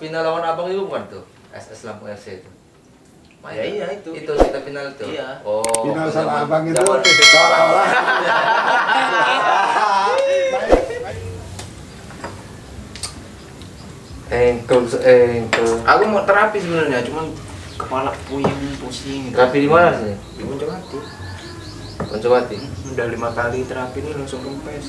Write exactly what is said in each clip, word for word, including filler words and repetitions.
final lawan Abang itu bukan tuh? S S Lampung F C itu. Ya iya itu. Itu kita final tuh. Iya. Oh. Final sama zaman- Abang itu zaman- seolah-olah. Engkel, engkel. Aku mau terapi sebenarnya, cuman kepala puyeng, pusing. Gitu. Terapi di mana sih? Di Poncowati. Poncowati. Udah lima kali terapi ini langsung kempes.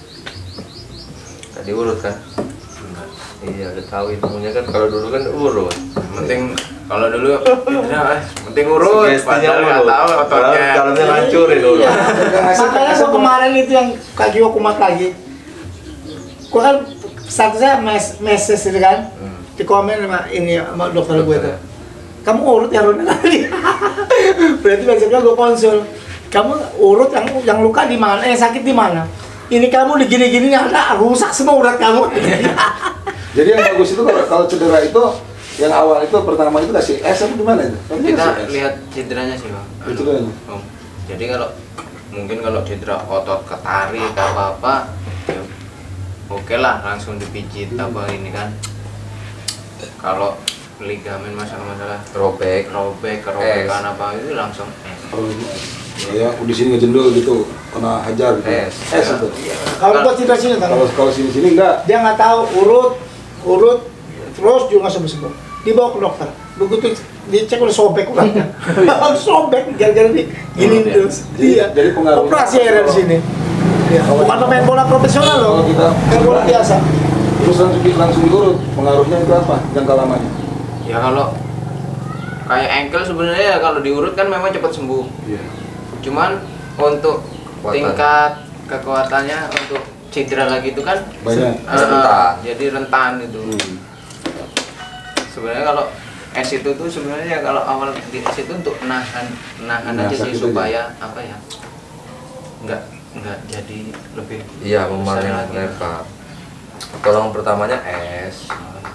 Tadi urut kan? Enggak. Iya, udah tahu ilmunya kan. Kalau dulu kan urut. Penting kalau dulu ya, penting urut. Padahal nggak tahu ototnya. Dalamnya ngancurin dulu. Iya. Makanya gua kemarin itu yang kaki gua kumat lagi. Gua kan statusnya mes meses itu kan. Hmm. Di komen sama ini sama dokter gue itu. Dokter. Kamu urut ya Ronald kali. Berarti besoknya gua konsul. Kamu urut yang yang luka di mana? Eh sakit di mana? Ini kamu di gini-gini ada rusak semua urat kamu. Jadi yang bagus itu kalau kalau cedera itu yang awal itu pertama itu kasih es apa gimana itu? Kan Kita kasih es. lihat cederanya sih bang. Oh, cederanya? Om. Jadi kalau mungkin kalau cedera otot ketarik apa apa, ya, oke lah langsung dipijit apa ini kan. Kalau ligamen masalah-masalah Robek. robek, kerobekan apa itu langsung eh. Kalau ini ya di sini ngejendul gitu kena hajar gitu. Es. Es itu. Kalau buat cedera sini kan. Kalau kalau sini sini enggak. Dia nggak tahu urut urut terus juga nggak sembuh sembuh. Dibawa ke dokter. Begitu dicek udah sobek uratnya. Sobek gara-gara di gini Oh, terus. Jadi- Iya. jadi pengaruhnya- Operasi akhirnya di sini. Ya, bukan pemain bola profesional loh. Kalau kita Main bola biasa. terus langsung langsung diurut, pengaruhnya itu apa? Jangka lamanya? Ya kalau kayak ankle sebenarnya ya kalau diurut kan memang cepat sembuh. Iya. Cuman untuk Kekuatan. tingkat kekuatannya untuk cedera lagi itu kan Banyak. eh, Rentan. jadi rentan itu. Hmm. Sebenarnya kalau es itu tuh sebenarnya kalau awal di es itu untuk nahan nahan Nah, aja sih sakit supaya apa ya nggak nggak jadi lebih Iya, besar memang lagi. lebar. Pertolongan pertamanya es,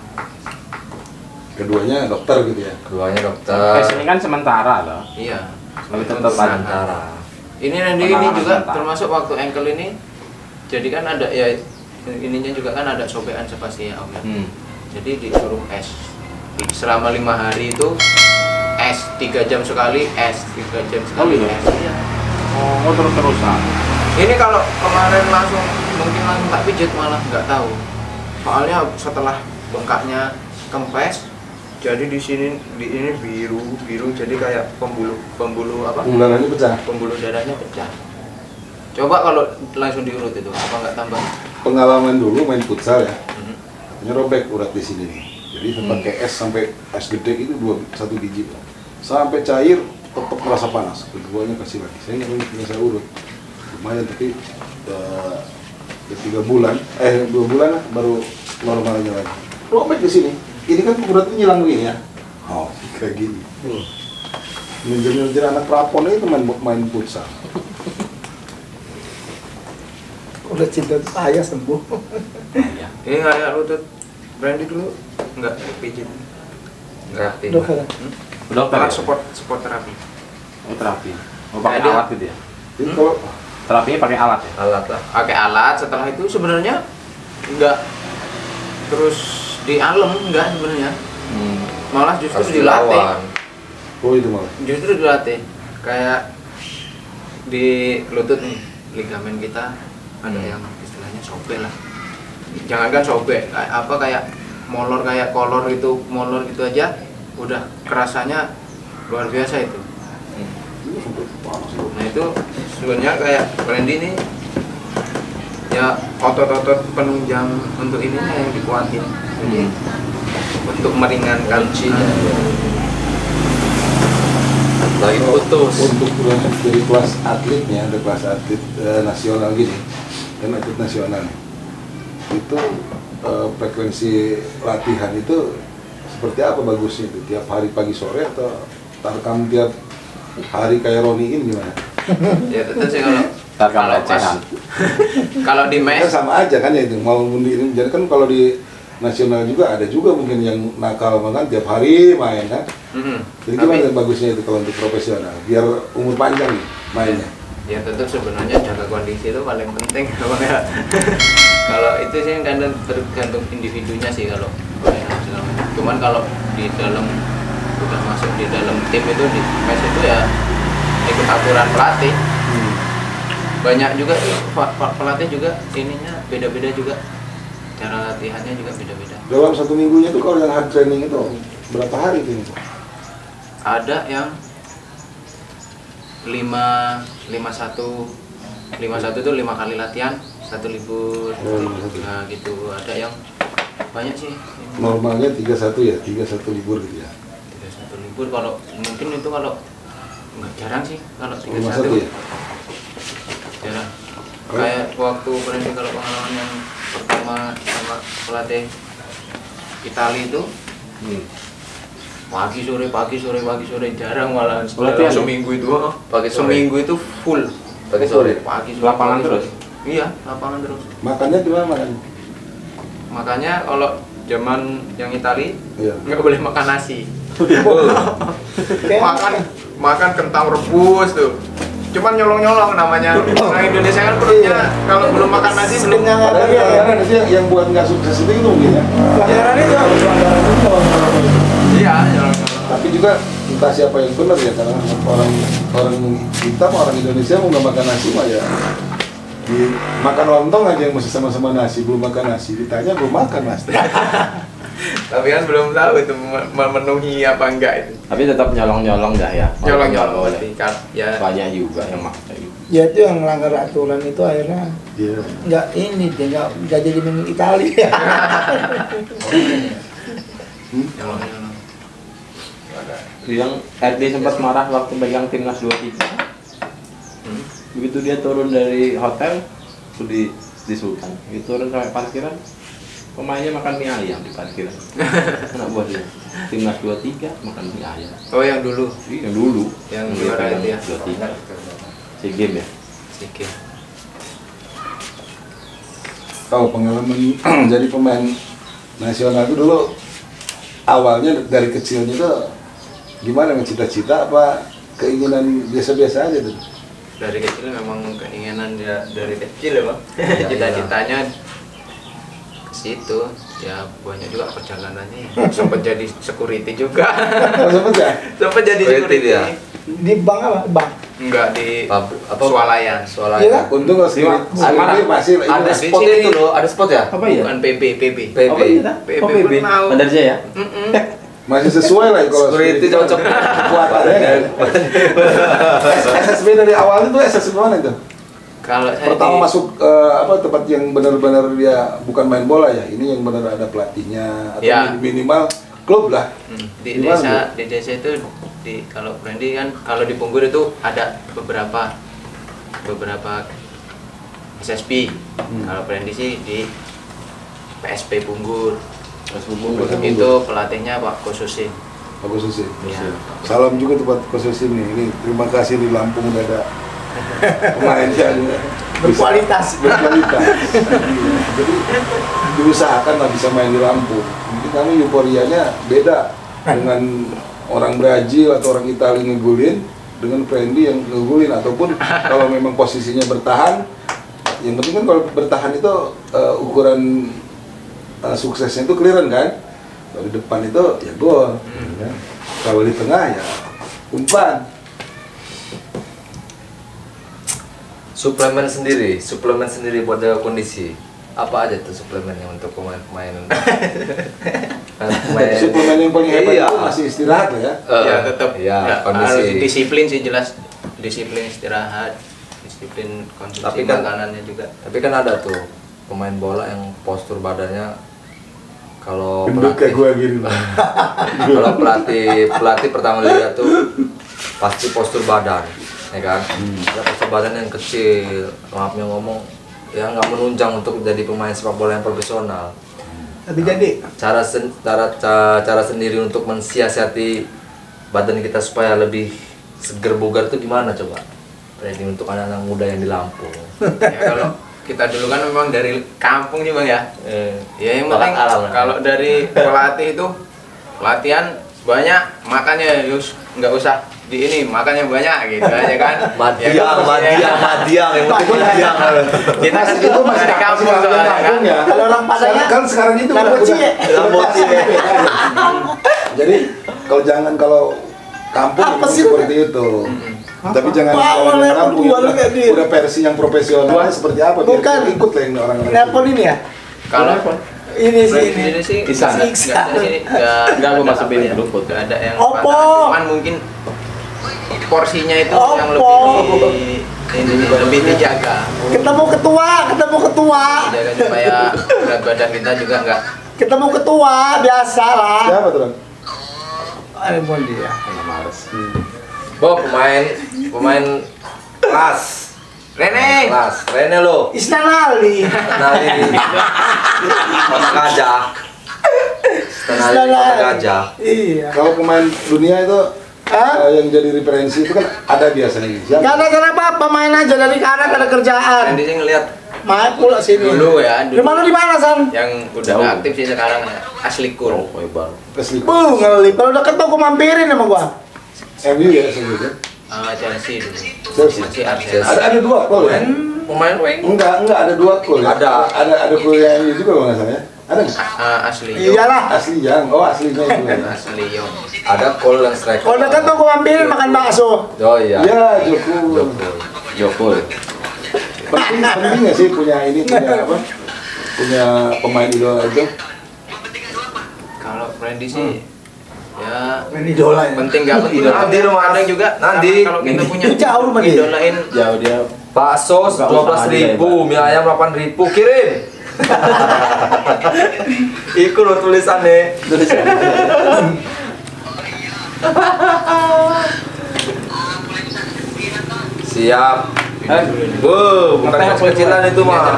Keduanya dokter gitu ya. keduanya Tes dokter. ini kan sementara loh. Iya. Tapi tetap ada. Sementara. Ini nanti ini Pengalaman juga mental. termasuk waktu ankle ini. Jadi kan ada ya ininya juga kan ada sobekan spasinya Om ya. Hmm. Jadi disuruh es selama lima hari itu es tiga jam sekali es tiga jam sekali gitu? es. Iya. Oh, terus-terusan. Ini kalau kemarin langsung mungkin langsung tak pijit malah nggak tahu. Soalnya setelah bengkaknya kempes, jadi di sini di ini biru biru jadi kayak pembuluh pembuluh apa? Ularnya pecah. Pembuluh darahnya pecah. Coba kalau langsung diurut itu apa nggak tambah? Pengalaman dulu main futsal ya. Mhm. Ini robek urat di sini nih. Jadi pakai es sampai es gede itu dua satu biji. Sampai cair tetap merasa panas. Keduanya kasih lagi. Saya nggak punya saya urut. Lumayan tapi uh, udah tiga bulan, eh dua bulan lah baru normalnya lagi. Robek di sini. Ini kan uratnya nyilang begini ya. Oh, kayak gini. Ngejar-ngejar anak prapon itu main main futsal. Udah cinta ayah sembuh. Iya. Ini kayak lutut Brandy dulu nggak pijit. Gratis. Dokter. Hmm? Dokter Malah ya? support support terapi. Oh, terapi. Oh, pakai Ada. alat gitu ya? Jadi kalau Terapinya pakai alat ya? Alat lah. Pakai alat setelah itu sebenarnya nggak terus dialem nggak sebenarnya. Hmm. Malah justru Harus dilatih. dilawan. oh itu malah. Justru dilatih kayak di lutut nih ligamen kita ada Hmm. yang istilahnya sobek lah, jangankan sobek kayak apa kayak molor kayak kolor itu molor gitu aja udah kerasanya luar biasa itu. Nah itu sebenarnya kayak Brandy nih ya otot-otot penunjang untuk ininya yang dikuatin jadi untuk meringankan Lagi putus. Untuk dari kelas atletnya, ada kelas atlet eh, nasional gini, dan atlet nasional itu eh, frekuensi latihan itu seperti apa bagusnya itu? Tiap hari pagi sore atau tarkam tiap hari kayak Roni ini gimana? ya tentu sih kalau Ntar kalau kalau pas recehan. kalau di mes Kan sama aja kan ya itu, mau mundi ini. Jadi kan kalau di nasional juga ada juga mungkin yang nakal makan tiap hari main kan. Mhm. Jadi Tapi- gimana bagusnya itu kalau untuk profesional? Biar umur panjang nih mainnya. ya tentu sebenarnya jaga kondisi itu paling penting kalau kalau itu sih kan tergantung individunya sih kalau segala macam. cuman kalau di dalam udah masuk di dalam tim itu di mes itu ya ikut aturan pelatih. Hmm. Banyak juga pak pak pelatih juga ininya beda-beda juga, cara latihannya juga beda-beda. Dalam satu minggunya tuh kalau yang hard training itu berapa hari tuh? Ada yang lima lima satu lima satu itu lima kali latihan satu libur. Oh, lima satu. Nah gitu, ada yang banyak sih. Normalnya tiga satu ya, tiga satu libur gitu ya. Tiga satu libur, kalau mungkin itu kalau nggak jarang sih kalau tiga lima satu satu ya. jarang. Oh. Kayak waktu berarti kalau pengalaman yang pertama sama pelatih Itali itu Hmm. pagi sore pagi sore pagi sore jarang, malah Latihan ya? seminggu itu oh, Pagi sore. seminggu itu full Pagi sore. pagi sore Lapangan pagi terus? sore. Iya, lapangan terus. Makannya gimana makan? Makanya kalau zaman yang Itali Iya. nggak boleh makan nasi. Kayak- makan makan kentang rebus tuh. Cuman nyolong-nyolong namanya. Orang Indonesia kan perutnya kalau belum makan nasi belum. Sebenarnya nggak Padahal ada ya. kadang-kadang ada sih yang, yang buat nggak sukses itu itu mungkin ya. Pelanggaran itu pelanggaran itu. Iya, nyolong-nyolong. Tapi juga entah siapa yang benar ya, karena orang orang kita orang Indonesia mau nggak makan nasi mah ya di makan lontong aja yang masih sama-sama nasi, belum makan nasi, ditanya belum makan mas. Tapi kan belum tahu itu mem- memenuhi apa enggak itu. Tapi tetap nyolong-nyolong dah ya. Nyolong-nyolong Boleh. berarti kan ya. Banyak juga yang maksa itu. Ya itu yang melanggar aturan itu akhirnya Iya. nggak ini dia nggak nggak jadi main Italia. Nyolong-nyolong. Yang Erdi sempat marah waktu pegang timnas dua puluh tiga. Hmm. Begitu dia turun dari hotel, tuh di di Sultan. Begitu turun sampai parkiran, pemainnya makan mie ayam di parkiran. Anak buah dia. Timnas dua puluh tiga makan mie ayam. Oh yang dulu Ih, yang dulu, Yang dia juara pegang itu ya? dua puluh tiga. SEA Games ya. sedikit. Tahu pengalaman jadi pemain nasional itu dulu awalnya dari kecilnya tuh gimana, cita-cita apa keinginan biasa-biasa aja tuh? Dari kecil memang keinginan dia dari kecil ya bang. Iya, Cita-citanya ke situ. Ya banyak juga perjalanannya. Sempat jadi security juga. Oh, sempet ya? Sempat jadi Security security. dia? Di bank apa? Bank. Enggak di Pabrik apa? swalayan. Swalayan. Iya. Untung kalau security security masih Ada ini, spot itu loh, ada spot ya? Apa ya? Bukan P B, P B. P B. P B Oh, P B. pun tahu. Bandar Jaya. Mm-mm. masih sesuai lah kalau Security cocok. kekuatannya kan. S S B dari awal itu S S B mana itu? Kalau saya Pertama di- masuk eh, apa tempat yang benar-benar dia bukan main bola ya, ini yang benar ada pelatihnya atau Ya. minimal klub lah. Hmm, di Di mana, desa di desa itu di kalau Brandy kan kalau di Punggur itu ada beberapa beberapa S S B. Hmm. Kalau Brandy sih di P S P Punggur. Terus bubur. Punggur. Itu pelatihnya Pak Kosusin. Bagus sih. Iya. Salam juga tempat khusus ini. Ini terima kasih di Lampung udah ada pemain yang Berkualitas. bisa- berkualitas. Iya. Jadi diusahakan lah bisa main di Lampung. Mungkin kami euforianya beda dengan orang Brazil atau orang Italia ngegulin dengan Brandy yang ngegulin, ataupun kalau memang posisinya bertahan. Yang penting kan kalau bertahan itu eh, ukuran eh, suksesnya itu clearan kan. Kalau di depan itu ya gol. Ya. Kalau di tengah ya umpan. Suplemen sendiri, suplemen sendiri buat jaga kondisi. Apa aja tuh suplemennya untuk pemain-pemain? Pemain. Suplemen yang paling hebat Iya. itu masih istirahat ya. Eh, ya tetap ya, ya, kondisi. harus disiplin sih, jelas disiplin istirahat, disiplin konsumsi Tapi kan- makanannya juga. Tapi kan ada tuh pemain bola yang postur badannya kalau Gendut kayak gue gini. kalau pelatih pelatih pertama lihat tuh pasti postur badan, ya kan? Ya, postur badan yang kecil, maafnya ngomong, ya nggak menunjang untuk jadi pemain sepak bola yang profesional. Tapi jadi Cara sen, cara, cara cara sendiri untuk mensiasati badan kita supaya lebih seger bugar itu gimana coba? Jadi untuk anak-anak muda yang di Lampung. Ya, kalau kita dulu kan memang dari kampung sih bang ya. Eh, Ya yang tolak penting alam, kan? kalau dari pelatih itu latihan banyak, makannya yus nggak usah di ini, makannya banyak gitu aja kan. Madiang, Ya, kan? Madiang, Madiang, yang penting Madiang. Kita kan itu masih dari kampung masih soalnya kan. kampung ya. Kalau orang Padangnya, Sekarang- kan sekarang itu Nggak udah bocil. udah- Nggak bocil. udah- Jadi kalau jangan kalau kampung Apa memang sih? seperti itu. Tapi jangan Apa kalau level yang kampung dua yang lu kayak dia? udah versi yang profesional seperti apa? Biar Bukan. kita ikut lah yang orang-orang. Telepon ini ya? Kalau Ini sih Brand ini. ini sih Iksan. nggak- nggak di sini nggak Nggak gua ada masukin apa ya, dulu foto. nggak ada yang Oppo. pantangan, cuman mungkin porsinya itu yang Oppo. lebih di, ini, lebih dijaga Ketemu ketua, ketemu ketua. dijaga supaya berat badan kita juga nggak Ketemu ketua biasa lah. Siapa tuh? Bang? Ada Bondi ya. Karena males. Bob, pemain pemain kelas. Rene Kelas. Rene lo. Isnan Ali. Dari Kota Gajah. Isnan Dari Kota Ali. Gajah. Iya. Kalau pemain dunia itu Hah? eh, yang jadi referensi itu kan ada biasanya. Siapa? Gak ada kenapa apa main aja dari kanan gak ada kerjaan. Randy sih ngeliat Main pula sini. dulu ya Di dulu mana di mana San? yang udah Jauh. nggak aktif sih sekarang ya. Asli Cool Oh, hebat. Asli. Buh, ngelip. Kalau udah ketemu gua mampirin sama gua. M U ya sebetulnya. Ah, Chelsea dulu Chelsea. Chelsea Arsenal Ada ada dua gol ya? Pemain wing. Enggak, enggak ada dua gol ya? Ada. Ada ada gol yang M U juga kalau nggak salah ya? Ada nggak? Ah, Asli Young. Iyalah. Asli yang, oh aslinya itu ya. Asli Young. Ada gol yang striker. Kalau udah ketemu gua mampirin makan bakso. Oh iya. Iya, Joko. Joko. Joko. Penting penting nggak sih punya ini punya apa? Punya pemain idola itu? Kalau Randy sih ya Ini idola ya. penting gak penting Nanti rumah ada juga Nanti. kalau kita punya Jauh rumah dia. idolain Jauh dia. Bakso Nggak dua usah belas ribu, ada, mie ayam delapan ribu, kirim. Iku lo tulisannya. Siap. Eh, Bu, bukan kecil-kecilan itu mah.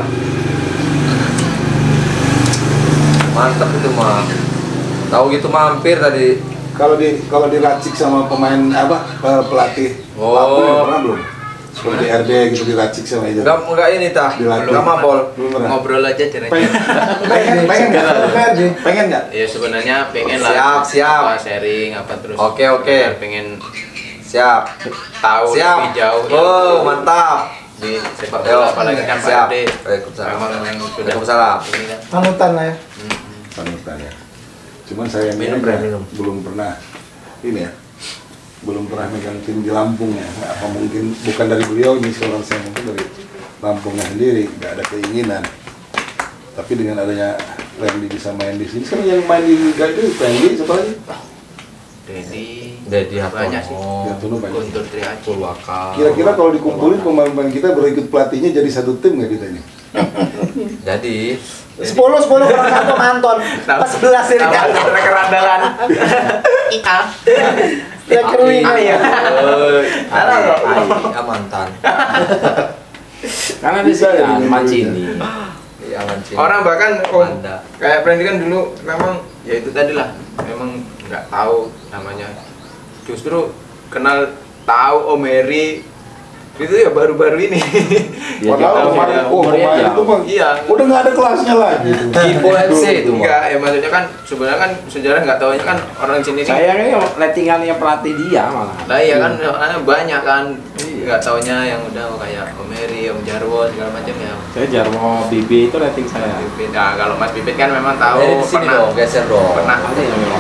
Mantap itu mah. Tahu gitu mampir tadi. Kalau di kalau diracik sama pemain apa pe- pelatih Oh. Papu ya, pernah belum? Seperti R D gitu diracik sama itu. Enggak enggak ini tah. Dilatih. Enggak mabol. Belum pernah. ngobrol aja jaraknya Pengen pengen pengen nggak? Pengen nggak? ya sebenarnya pengen lah Siap, siap. apa sharing apa terus Oke, oke. pengen Siap. tahu Siap. lebih jauh ya. Oh, mantap. di sepak Yo, bola apalagi kan siap. Pak Ade Waalaikumsalam. memang yang sudah Waalaikumsalam. ini kan Panutan lah ya. Panutan ya. Cuman saya Minum, ini Bre, aja minum. belum pernah ini ya. Belum pernah megang tim di Lampung ya. Apa mungkin bukan dari beliau ini seorang saya mungkin dari Lampungnya sendiri, nggak ada keinginan. Tapi dengan adanya Randy bisa main di sini, sekarang yang main di Liga itu Randy siapa lagi? Dedi Dedi banyak sih Hartono. Hartono banyak. Guntur Triaji Purwaka. Kira-kira kalau dikumpulin pemain-pemain kita berikut pelatihnya jadi satu tim nggak kita ini? Jadi Sepuluh sepuluh kurang satu manton. Pas sebelas ini. striker andalan Ika Ya keruing. Ah, iya. Eh, Ada nggak? Ai, ah, mantan. Karena di Bisa sini ya, kan di- Mancini. Iya, mancing. orang bahkan oh, Anda. kayak Brandy kan dulu memang ya itu tadi lah memang nggak tahu namanya justru kenal tahu Om Heri itu ya baru-baru ini Ya, Padahal jauh, kemarin, ya, oh umurnya kemarin jauh. itu bang, Iya. udah nggak ada kelasnya lagi. Kipo F C itu mah. enggak ya maksudnya kan sebenarnya kan sejarah nggak tahunya kan orang sini sih Sayangnya lettingannya pelatih dia malah. lah iya kan soalnya banyak kan nggak taunya yang udah oh, kayak Om Heri, Om Jarwo segala macam ya Saya Jarwo Bibi itu letting saya. Bibit. Nah, kalau Mas Bibit kan memang tahu Dari di sini pernah dong, geser dong. pernah Ada yang memang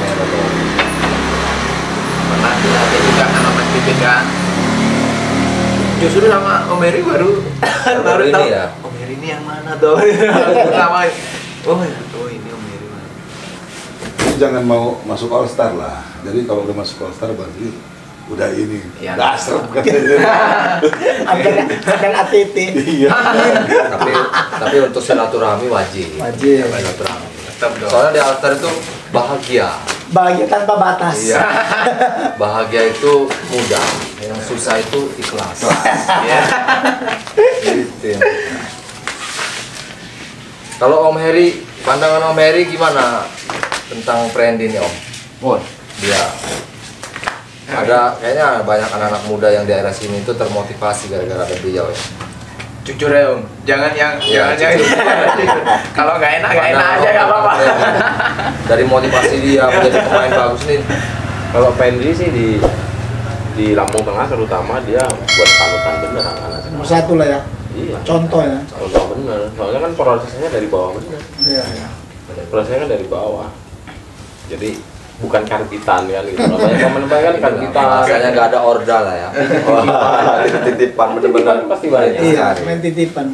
pernah dilatih juga sama Mas Bibit kan justru sama Om Heri baru baru ini tahu ya? Om Heri ini yang mana tuh pertama oh ya oh ini Om Heri mana Jadi jangan mau masuk All Star lah. Jadi kalau udah masuk All Star berarti udah ini. Ya. Nggak serem katanya. Akan A T T. Iya. tapi tapi untuk silaturahmi wajib. Wajib. Silaturahmi. tetap dong Soalnya di altar itu bahagia. Bahagia tanpa batas. Iya. Bahagia itu mudah, yang susah itu ikhlas. Iya. Gitu ya. Kalau Om Heri, pandangan Om Heri gimana tentang Brandy ini Om? Oh, Dia ada kayaknya banyak anak-anak muda yang di daerah sini itu termotivasi gara-gara ada beliau ya. jujur ya Om jangan yang Iya, jangan yang kalau nggak enak nggak enak aja nggak apa-apa Dari motivasi dia menjadi pemain bagus nih. kalau Pendri sih di di Lampung Tengah terutama dia buat panutan bener anak-anak sekarang. Nomor satu lah ya. Iya. Contoh ya. Contoh bener. Soalnya kan prosesnya dari bawah bener. Iya. Prosesnya kan dari bawah. Jadi bukan karbitan kan gitu. Banyak teman-teman kan karbitan. Rasanya nggak ada order lah ya. Wah, titipan bener-bener Pasti banyak. Iya, main titipan.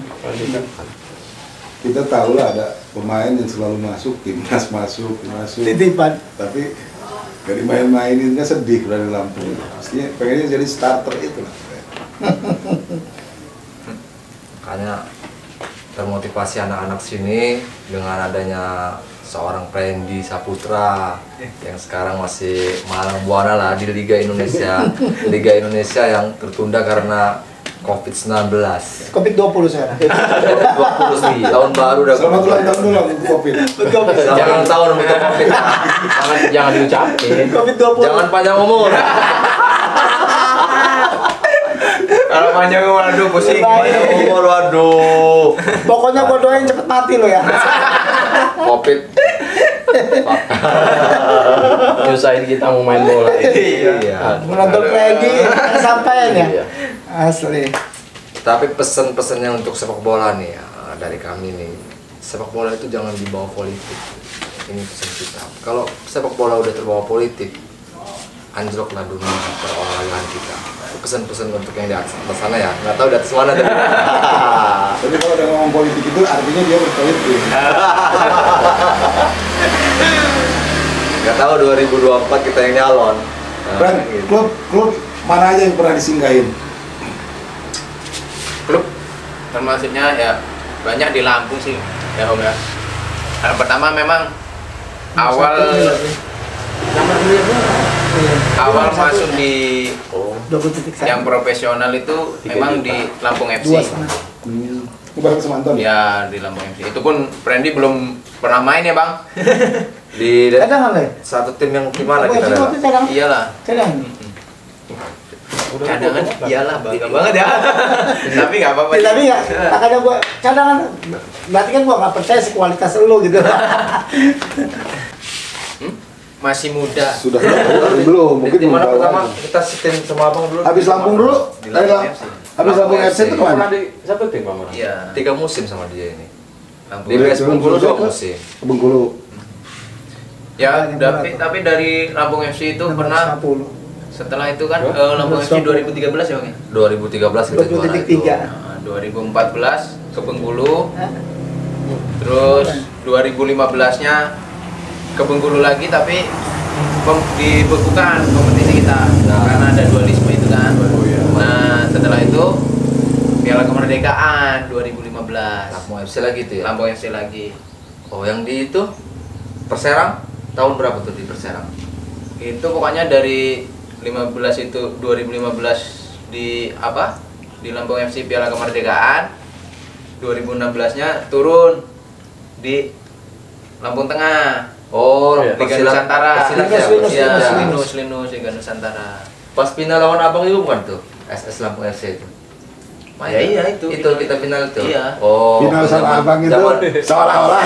Kita tahu lah ada pemain yang selalu masuk, timnas masuk, timnas masuk. Titipan. Tapi gak dimain-mainin kan sedih udah di Lampung. Pastinya pengennya jadi starter itu lah. Makanya termotivasi anak-anak sini dengan adanya seorang Prendy Saputra yang sekarang masih malang buana lah di Liga Indonesia. Liga Indonesia yang tertunda karena covid sembilan belas. covid dua puluh sekarang. dua puluh tahun baru udah Selamat ulang tahun dulu untuk Covid. Selamat ulang tahun untuk Covid. Jangan jangan diucapin. covid dua puluh. Jangan panjang umur. Kalau panjang umur aduh pusing. Panjang umur, waduh. Pokoknya gua doain cepet mati lo ya. Covid. Nyusahin kita mau main bola. Iya. Menonton Freddy sampai ya. Iya. Asli. Tapi pesan-pesannya untuk sepak bola nih ya, dari kami nih, sepak bola itu jangan dibawa politik. Ini pesan kita. Kalau sepak bola udah terbawa politik, anjloklah dunia perolahragaan kita. Pesan-pesan untuk yang di atas sana ya, nggak tahu di atas mana tapi. Tapi kalau udah ngomong politik itu artinya dia berpolitik. Nggak tahu dua ribu dua puluh empat kita yang nyalon. Bran, Nah, gitu. klub klub mana aja yang pernah disinggahin? Klub termasuknya ya banyak di Lampung sih ya Om ya. Yang pertama memang awal awal masuk di dua puluh titik yang profesional itu memang di Lampung F C. dua setengah. Hmm. Ibarat Semanton ya? Ya di Lampung F C. Itu pun Prendy belum pernah main ya Bang. Di Cadangan le. satu tim yang gimana kita Waktu ada? cadangan. Iyalah. Cadangan. Cadangan iyalah bangga banget ya. Tapi nggak apa-apa. Ya, tapi nggak, makanya gua cadangan. Berarti kan gua nggak percaya sih kualitas lu gitu. Hmm? Masih muda. Sudah belum? Belum, mungkin Di belum mana tahu pertama aja. kita setim sama abang dulu. Habis Lampung dulu? Di Dari Lampung Lam- F C. Habis Lampung F C itu Lampung kemana? Pernah di satu tim Pak Mara? Iya. Tiga musim sama dia ini. Lampung. Di B S Bengkulu dua Ke- musim. ke Bengkulu. Ya, tapi tapi dari Lampung F C itu pernah sepuluh. setelah itu kan eh, Lampung F C dua ribu tiga belas ya Bang ya? dua ribu tiga belas kita dua puluh juara titik itu. tiga. Nah, dua ribu empat belas ke Bengkulu, terus dua ribu lima belas-nya ke Bengkulu lagi tapi pem- dibekukan kompetisi kita Nah. karena ada dualisme itu kan. Oh, iya. Nah, setelah itu Piala Kemerdekaan dua ribu lima belas. Lampung F C lagi itu ya. Lampung F C lagi. Oh, yang di itu Perserang tahun berapa tuh di Perserang? Itu pokoknya dari lima belas itu dua ribu lima belas di apa? Di Lampung F C Piala Kemerdekaan. dua ribu enam belas-nya turun di Lampung Tengah. Oh, Iya. Liga Persilat- Nusantara. Persilat Linus, ya, Linus, Iya, Persilat. Linus. Linus, Linus, Liga Nusantara. Pas final lawan abang itu bukan tuh S S Lampung F C itu. Main Ya, tuh? iya, itu. Itu kita final itu. Iya. Oh. Final sama zaman- abang itu zaman- seolah-olah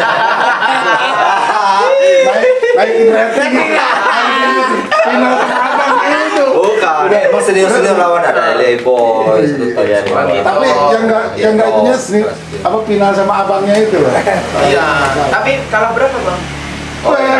naik naikin rating. Final sama abang itu. Bukan. Emang senior-senior lawan ada L A Boys. Oh, iya, Terus- iya. Tapi yang enggak yang enggak itunya seni- apa final sama abangnya itu loh. Iya. Tapi kalah berapa, Bang? Oh, iya.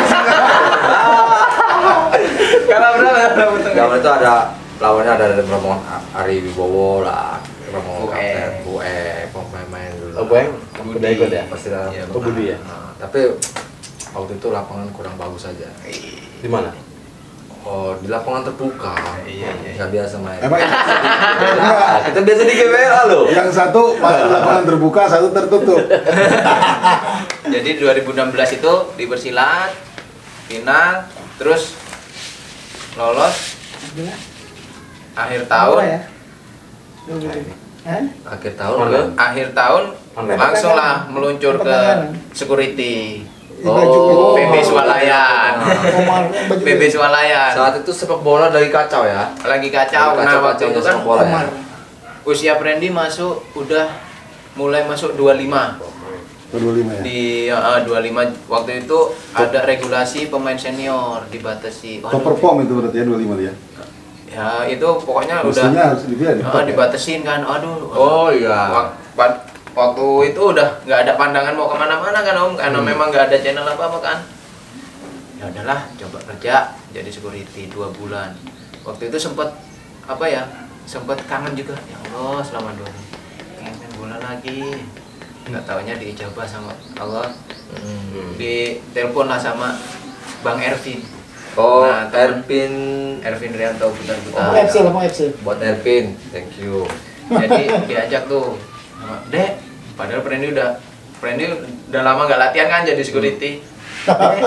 Kalah berapa Lampung Tengah? Zaman itu ada lawannya ada dari Rombongan Ari Wibowo lah, Rombongan Bu E. Kapten, Bu E, pemain-pemain dulu. Oh, Boeng udah ikut ya? Pasti dalam. Iya, Oh, Budi ya? Nah, tapi waktu itu lapangan kurang bagus saja. Di mana? Oh, di lapangan terbuka. Iya, iya. Nggak biasa main. Emang Enggak, kita biasa di G B L A loh. yang satu masuk lapangan terbuka, satu tertutup. Jadi dua ribu enam belas itu di bersilat final, terus lolos akhir tahun. ya? Hah? Akhir tahun Mana? kan? Akhir tahun Online. langsung lah meluncur ke Pertengahan. security. Oh, P B Swalayan. Omar, baju P B Swalayan. Saat itu sepak bola lagi kacau ya. Lagi kacau. Lagi Nah, waktu kacau-kacaunya itu kan sepak bola ya. Omar. usia Prendy masuk udah mulai masuk dua puluh lima. dua puluh lima ya. Di uh, dua puluh lima waktu itu ada regulasi pemain senior dibatasi. Top Waduh, perform itu berarti ya dua puluh lima dia. ya itu pokoknya Mestinya udah harus dibiarin. uh, dibatasin kan. Aduh. Oh iya. Wak- wak- waktu itu udah nggak ada pandangan mau kemana-mana kan Om, karena memang nggak ada channel apa-apa kan. ya udahlah coba kerja jadi security dua bulan. Waktu itu sempat apa ya, sempat kangen juga, ya Allah selama dua bulan pengen bola lagi, nggak taunya diijabah sama Allah. Hmm. Di telepon lah sama Bang Ervin. Oh, Nah, temen- Erpin. Ervin Rianto Butar Oh, Butar. F C lah, mau F C. Buat Erpin, thank you. Jadi diajak tuh sama Dek, padahal Prendi udah Prendi udah lama nggak latihan kan jadi security. Dek,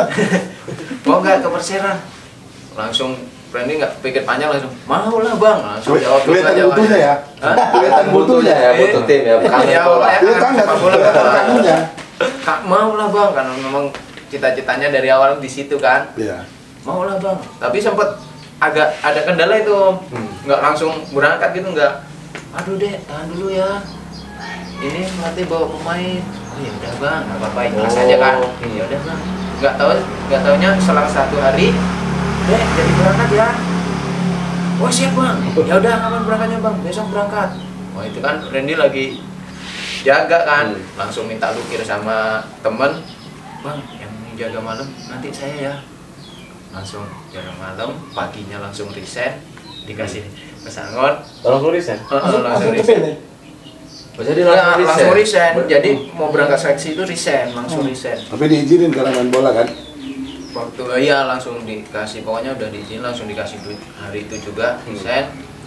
mau nggak ke Persera? Langsung Prendi nggak pikir panjang, langsung mau lah bang, langsung jawab Kelihatan aja, butuhnya Mas. ya. Hah? Kelihatan butuhnya ya, butuh tim ya. Bukan Iya, bola. Pak, ya. Dia kan nggak Sepak bola kelihatan kan. kamunya. Kak mau lah bang, karena memang cita-citanya dari awal di situ kan. Iya. Mau lah bang, tapi sempet agak ada kendala itu Om. Hmm. Nggak langsung berangkat gitu, nggak. Aduh deh, tahan dulu ya, ini nanti bawa pemain. Oh ya udah bang, nggak apa-apa, ikhlas Oh. aja kan. Ya udah bang, nggak tahu nggak taunya selang satu hari, deh jadi berangkat ya. Oh siap bang, ya udah kapan berangkatnya bang, besok berangkat. Oh itu kan Randy lagi jaga kan, Hmm. langsung minta lukir sama temen, bang yang jaga malam nanti saya ya. Langsung jaga malam, paginya langsung resign, dikasih pesangon. Tolong tulis ya. Heeh, Langsung langsung langsung resign. kepilih. Oh, jadi Nah, langsung resign. langsung resign. Jadi mau berangkat seleksi itu resign, langsung resign. Tapi diizinin karena main bola kan. Waktu iya langsung dikasih, pokoknya udah diizin langsung dikasih duit hari itu juga resign.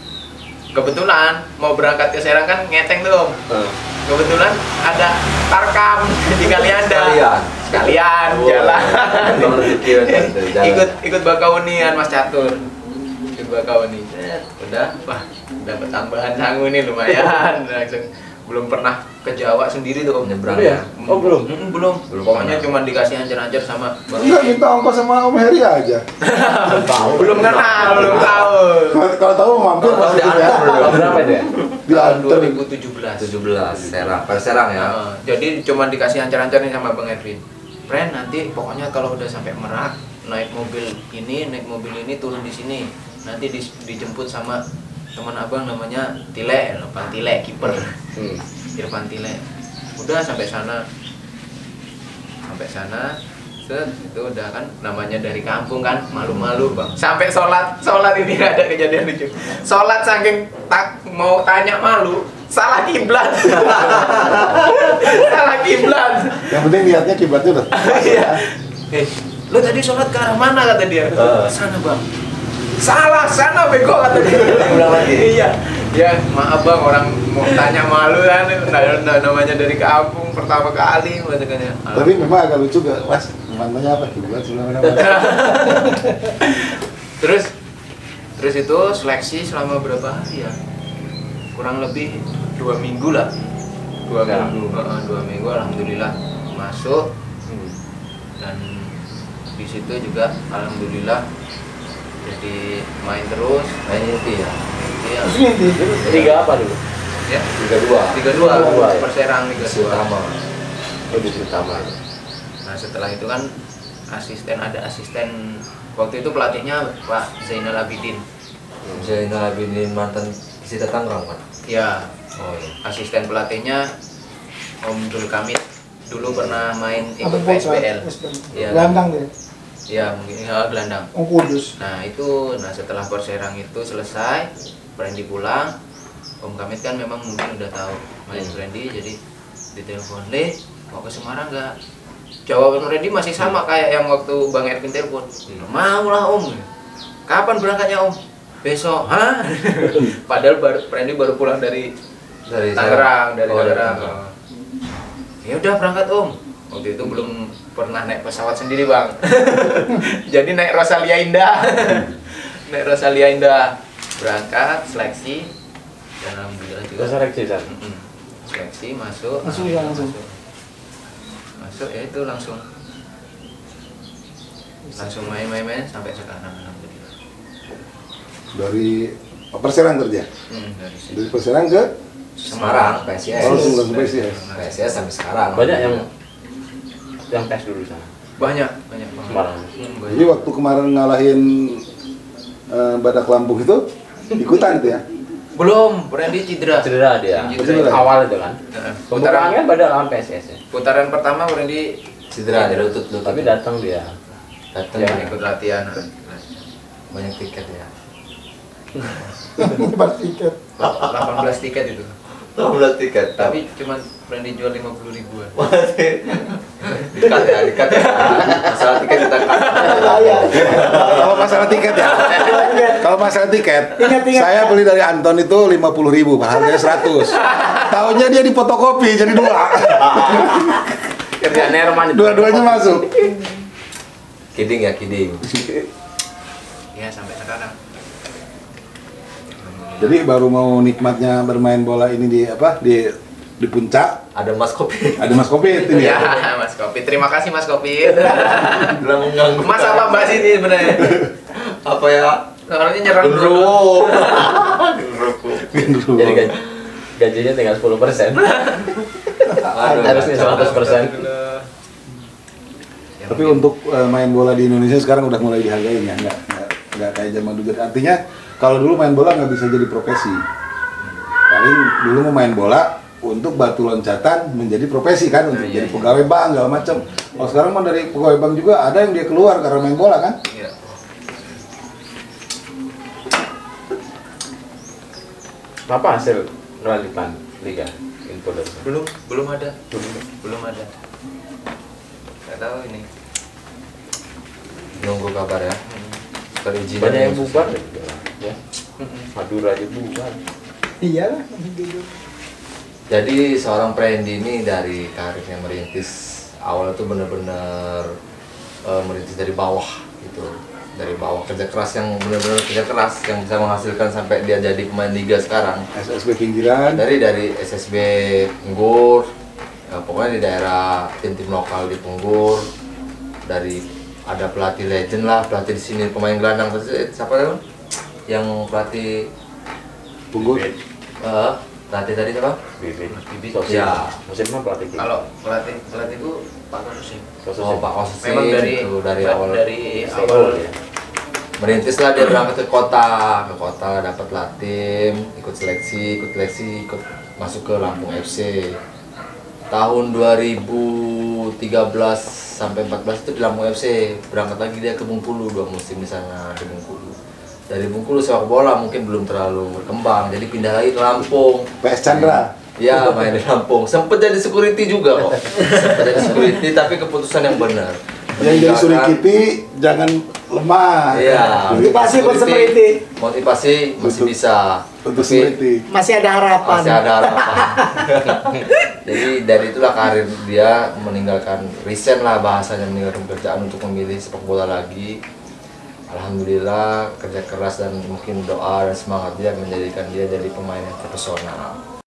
Kebetulan mau berangkat ke Serang kan ngeteng tuh Om. Eh, Kebetulan ada tarkam di Kalianda. Sekalian. Sekalian Oh, jalan. Bang rezeki kan, jalan. ikut ikut bakaunian Mas Catur. Ikut bakauni. Eh, udah, wah, dapat tambahan sangu nih lumayan. Langsung belum pernah ke Jawa sendiri tuh Om. Nyebrang Udah ya? ya. Oh, belum? Mm, belum. Belum Pokoknya pernah. cuma dikasih anjar-anjar sama Bang. Enggak minta ongkos sama Om Heri aja. belum kenal, belum tahu. Kalau kalau tahu mampir Kalau pasti diantar ya. belum. Tahun berapa itu ya? Tahun Diantar. dua ribu tujuh belas. tujuh belas Serang, Perserang ya. Heeh, jadi cuma dikasih ancar-ancar nih sama Bang Edwin. Friend, nanti pokoknya kalau udah sampai Merak, naik mobil ini, naik mobil ini turun di sini. Nanti di- dijemput sama teman abang namanya Tile, Irfan Tile, kiper. Hmm. Irfan Tile. Udah sampai sana. Sampai sana. Set, itu udah kan namanya dari kampung kan, malu-malu bang. Sampai sholat, sholat ini ada kejadian lucu. Sholat saking tak mau tanya malu, salah kiblat. Salah kiblat. Yang penting lihatnya kiblatnya udah. Iya. Eh, lo tadi sholat ke arah mana kata dia? Eh. Sana bang. Salah, sana bego kata dia. Ulang lagi. Iya. Ya maaf bang, orang mau tanya malu kan, nah, nah, namanya dari kampung pertama kali katakannya. Tapi memang agak lucu gak, Mas? Namanya apa? Kiblat sebenarnya. terus terus itu seleksi selama berapa hari ya? Kurang lebih dua minggu lah. Dua Ya. minggu, Heeh, dua minggu alhamdulillah masuk dan di situ juga alhamdulillah jadi main terus. Main inti ya. Iya. Terus inti. Liga apa dulu? Ya. Liga dua. Liga dua, Liga dua, ya? Perserang Liga dua. Utama. Oh, di utama. Nah setelah itu kan asisten ada asisten waktu itu pelatihnya Pak Zainal Abidin. Zainal Abidin mantan Sita Tangerang kan. Ya, Oh iya. asisten pelatihnya Om Dul Kamit dulu pernah main ikut Apa P S B L. Iya. Gelandang deh. Ya mungkin ya, gelandang. Oh, Kudus. Nah itu, nah setelah Perserang itu selesai, Brandy pulang. Om Kamit kan memang mungkin udah tahu main Hmm. Brandy, jadi ditelepon, Le, mau ke Semarang nggak? Jawaban Brandy masih sama kayak yang waktu Bang Ervin telepon. Mau lah Om. Kapan berangkatnya Om? Besok. Hah? Padahal baru, Brandy baru pulang dari Dari Tangerang, dari Oh, Tangerang. Tangerang. Ya udah berangkat Om. Waktu itu belum pernah naik pesawat sendiri Bang. Jadi naik Rosalia Indah. Naik Rosalia Indah. Berangkat seleksi dan alhamdulillah juga. Terus seleksi kan? Mm-mm. Seleksi masuk. Masuk ya, langsung. Masuk, Masuk, ya itu langsung. Langsung main-main sampai sekarang alhamdulillah. Dari Perserang kerja. Hmm, dari sini. Dari Perserang ke Semarang, P S I S. Oh, langsung langsung P S I S. P S I S sampai sekarang. Banyak yang yang tes dulu sana. Banyak, banyak banget. Semarang. Hmm, Jadi banyak. waktu kemarin ngalahin eh, Badak Lampung itu ikutan itu ya. Belum, Brandy cedera. Cedera dia. Cedera. Awal itu kan. Nah, Pembukaan putaran kan pada lawan P S S ya. putaran pertama Brandy Cedera, ada lutut lutut. Tapi datang dia. Datang Ya. ya. ikut latihan. Banyak tiket ya. Bang tiket. delapan belas tiket itu. delapan belas tiket. Tapi cuma berani jual lima puluh ribuan. Dikat ya, dikat ya. Masalah tiket kita cut. Saya. Kalau masalah tiket ya, kalau masalah tiket, Ingat, ingat. saya beli dari Anton itu lima puluh ribu, harganya seratus. Tahunya dia di fotokopi jadi dua. Kerjaan Herman. Dua-duanya masuk. Kidding ya, kidding. Ya sampai sekarang. Jadi baru mau nikmatnya bermain bola ini di apa di di puncak Ada Mas Kopi. ada Mas Kopit ini Ya, ya. Mas Kopi. Terima kasih Mas Kopi. Bilang mengganggu. Mas apa Mbak sini sebenarnya? Apa ya? Orangnya nyerang Genruwo. Gendruwo. Jadi gaji, gajinya tinggal sepuluh persen. Aduh, Harusnya seratus persen. Tapi untuk eh, main bola di Indonesia sekarang udah mulai dihargai ya, nggak nggak nggak kayak zaman dulu. Artinya kalau dulu main bola nggak bisa jadi profesi. Paling dulu mau main bola untuk batu loncatan menjadi profesi kan, untuk Iya, jadi iya. pegawai bank segala macam. Kalau sekarang mah dari pegawai bank juga ada yang dia keluar karena main bola kan. Iya. Apa hasil kelanjutan liga info dari Belum belum ada. Belum ada. Nggak tahu ini. Nunggu kabar ya. Perizinan banyak yang susah. bubar ya. Madura aja bubar. Iya lah. Jadi seorang Prendy ini dari karirnya merintis awal itu benar-benar eh, merintis dari bawah gitu, dari bawah kerja keras yang benar-benar kerja keras yang bisa menghasilkan sampai dia jadi pemain liga sekarang. S S B pinggiran. Dari dari S S B Penggur, ya, pokoknya di daerah tim-tim lokal di Penggur, dari ada pelatih legend lah, pelatih di sini pemain gelandang siapa tuh? Yang pelatih Punggur. eh pelatih tadi siapa? Bibi. Mas Bibi. Sosial. Ya. Musim apa pelatih? Kalau pelatih pelatihku Pak Kosusi. Oh, Pak Kosusi Memang dari itu dari ba- awal dari Awal awal ya. merintis lah, dia berangkat ke kota, ke kota dapat latim, ikut seleksi, ikut seleksi, ikut masuk ke Lampung F C. Tahun dua ribu tiga belas sampai empat belas itu di Lampung F C, berangkat lagi dia ke Bengkulu, dua musim di sana di Bengkulu. Dari Bengkulu sepak bola mungkin belum terlalu berkembang, jadi pindah lagi ke Lampung. P S Chandra. Ya, main di Lampung. Sempet jadi security juga kok. Sempet jadi security, tapi keputusan yang benar. Yang jadi suri kipi jangan lemah. Iya. Motivasi buat security. Motivasi masih Untuk- bisa. Untuk Tapi security. Masih ada harapan. masih ada harapan. Jadi dari itulah karir dia meninggalkan resign lah bahasanya, meninggalkan pekerjaan untuk memilih sepak bola lagi. Alhamdulillah kerja keras dan mungkin doa dan semangat dia menjadikan dia jadi pemain yang profesional.